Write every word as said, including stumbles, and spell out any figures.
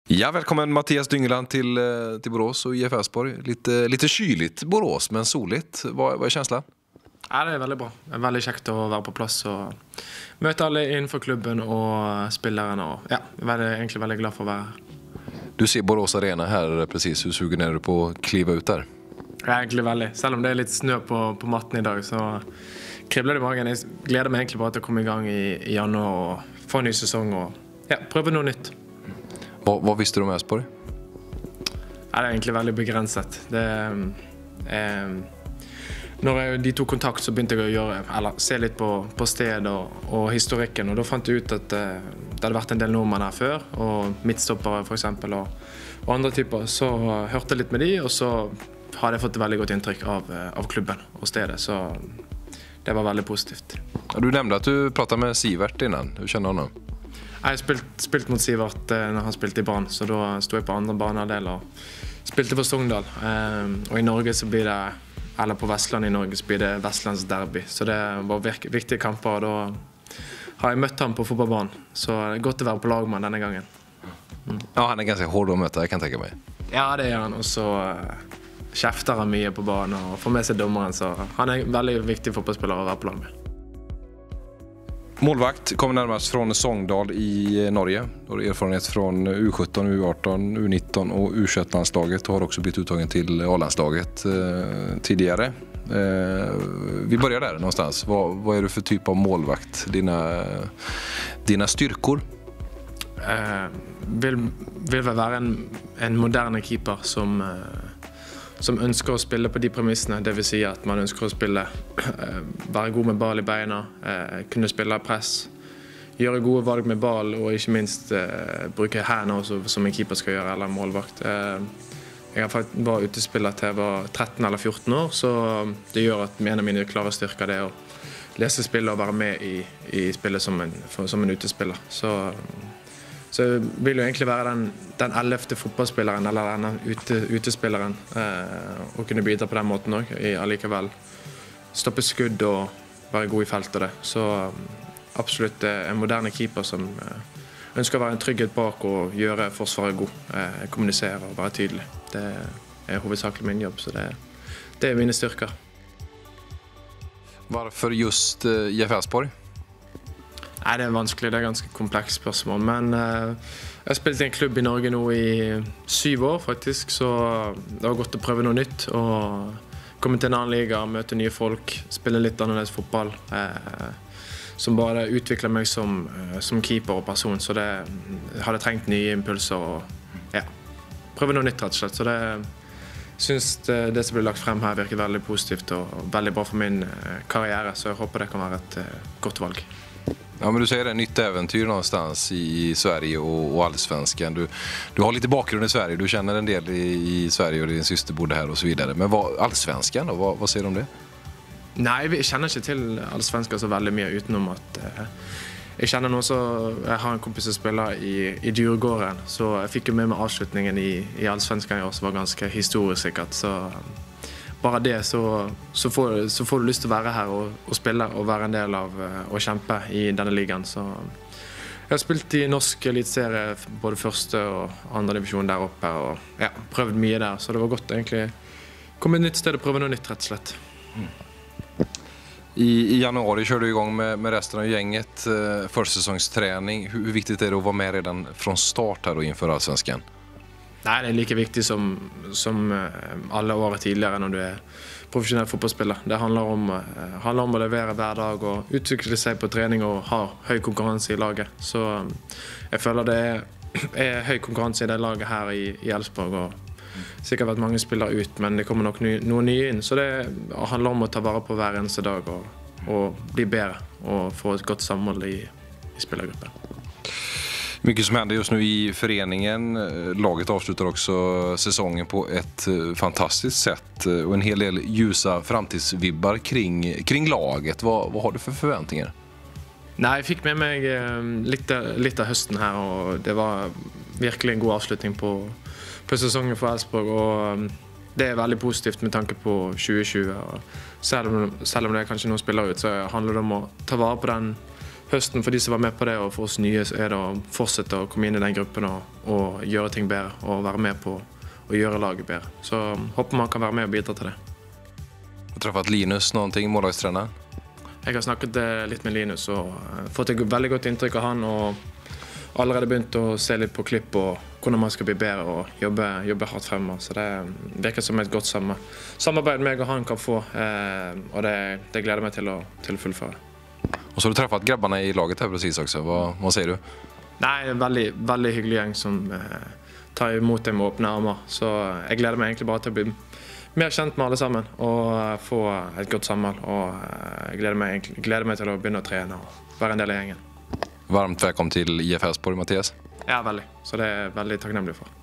Ja, välkommen Mattias Dyngeland till, till Borås och I F Elfsborg. Lite, lite kyligt Borås, men soligt. Vad, vad är känslan? Ja, det er veldig bra. Det er veldig kjekt å være på plass og møte alle innenfor klubben og spillerne. Og ja, jeg er egentlig veldig glad for å være her. Du ser Borås Arena här precis. Hur sugen är du på att kliva ut där? Jeg er egentlig veldig. Selv om det er litt snø på, på matten i dag, så kribler det i magen. Jeg gleder meg egentlig bare til å komme i gang i, i januar og få en ny sesong og ja, prøve noe nytt. Hva, hva visste du om Elfsborg? Ja, det er egentlig veldig begrenset. Det er... Når jeg, de tok kontakt, så begynte jeg å gjøre, eller se litt på, på sted og, og historikken, og da fant jeg ut at uh, det hadde vært en del nordmenn her før, og midtstoppere for eksempel, og, og andre typer. Så uh, hørte jeg litt med de, og så hadde jeg fått et veldig godt inntrykk av, uh, av klubben og stedet, så det var veldig positivt. Du nevnte at du pratet med Sivert innan. Du kjenner honom? Jeg har spilt, spilt mot Sivert uh, når han spilte i Brann, så da stod jeg på andre banedel og spilte på Sogndal. Uh, og i Norge så blir det eller på Vestland i Norge så blir det Vestlands derby. Så det var viktige kamper, og da har jeg møtt ham på fotballbanen. Så det er godt å være på lag med han denne gangen. Mm. Ja, han er ganske hård å møte, jeg kan tenke meg. Ja, det er han. Og så uh, kjefter han mye på banen og får med seg dommeren. Så han er en veldig viktig fotballspiller å være på lag med. Målvakt kommer närmast från Sogndal i Norge. Du har erfarenhet från U sjutton, U arton, U nitton och U tjugoett-landslaget och har också blivit uttagen till A-landslaget eh, tidigare. Eh, vi börjar där någonstans. Vad, vad är du för typ av målvakt? Dina, dina styrkor? Eh, vil, vil vel være en, en moderne keeper som... Eh, som ønsker å spille på de premissene, det vil si at man ønsker å spille, være god med ball i beina, kunne spille press, gjøre gode valg med ball, og ikke minst bruke hendene også, som en keeper skal gjøre, eller en målvakt. Jeg har faktisk var utespiller til jeg var tretten eller fjorten år, så det gjør at en av mine klare styrker det er å lese spillet og være med i, i spillet som en, som en utespiller. Så... Så jeg vil jo egentlig være den, den ellevte fotballspilleren, eller den ute, utespilleren, eh, og kunne bidra på den måten også, i allikevel stoppe skudd og være god i feltet og det. Så absolutt en moderne keeper som eh, ønsker å være en trygghet bak og gjøre forsvaret god, eh, kommunisere og være tydelig. Det er hovedsakelig min jobb, så det, det er mine styrker. Hvorfor just uh, I F Elfsborg? Nei, det er vanskelig, det er ganske komplekst spørsmål, men uh, jeg har spilt i en klubb i Norge nå i syv år faktisk, så det var godt å prøve noe nytt, og komme til en annen liga, møte nye folk, spille litt annerledes fotball, uh, som bare utvikler meg som, uh, som keeper og person, så det hadde trengt nye impulser, og ja, prøve noe nytt rett og slett, så det synes det, det som blir lagt frem her virker veldig positivt og veldig bra for min uh, karriere, så jeg håper det kan være et uh, godt valg. Ja, men du säger det, nytt äventyr någonstans i Sverige och, och allsvenskan. Du, du har lite bakgrund i Sverige, du känner en del i, i Sverige och din syster bodde här och så vidare. Men vad, allsvenskan då, vad, vad säger du om det? Nej, jag känner inte till allsvenskan så väldigt mer utenom att eh, jag känner någon så jag har en kompis som spelar i, i Djurgården, så jag fick ju med mig avslutningen i, i allsvenskan i år som var ganska historiskt säkert, så bare det så, så, får, så får du lyst til å være her og, og spille og være en del av og kjempe i denne ligaen. Så jeg har spilt i norsk elitserie både første og andre divisjon der oppe og ja, prøvd mye der, så det var godt egentlig komme et nytt sted og prøve noe nytt rett og slett. Mm. I, I januari kör du igång med, med resten av gänget, eh, försäsongsträning. Hur, hur viktigt är det att vara med redan från start här då inför allsvenskan? Nei, det er like viktig som, som alle året tidligere når du er profesjonell fotballspiller. Det handler om, handler om å levere hver dag og utvikle seg på trening og ha høy konkurranse i laget. Så jeg føler det er, er høy konkurranse i det laget her i, i Elfsborg, og sikkert vært mange spillere ut, men det kommer nok ny, noen nye inn. Så det handler om å ta vare på hver eneste dag og, og bli bedre og få et godt samhold i, i spillergruppen. Mycket som händer just nu i föreningen. Laget avslutar också säsongen på ett fantastiskt sätt och en hel del ljusa framtidsvibbar kring, kring laget. Vad, vad har du för förväntningar? Nej, jag fick med mig lite, lite av hösten här och det var verkligen en god avslutning på, på säsongen för Elfsborg, och det är väldigt positivt med tanke på tjue tjue. Och selv om, selv om det kanske någon spelar ut, så handlar det om att ta vara på den høsten for de som var med på det, og for oss nye så er det å fortsette å komme inn i den gruppen og, og gjøre ting bedre, og være med på å gjøre laget bedre. Så håper man kan være med og bidra til det. Du har träffat Linus någonting, målvaktstränaren? Jeg har snakket litt med Linus og fått et veldig godt inntrykk av han, og allerede begynt å se litt på klipp og hvordan man skal bli bedre og jobbe, jobbe hardt fremover. Så det virker som et godt samarbeid meg og han kan få, og det, det gleder meg til å, til å fullføre. Och så har du träffat grabbarna i laget här precis också. Vad, vad säger du? Nei, en veldig, veldig hyggelig gjeng som eh, tar imot dem med åpne armer. Så jeg gleder meg egentlig bare til å bli mer kjent med alle sammen og få et godt samhold. Og jeg gleder meg, gleder meg til å begynne å trene og være en del av gjengen. Varmt välkommen till I F Elfsborg, Mattias. Ja, veldig. Så det er jeg veldig takknemlig for.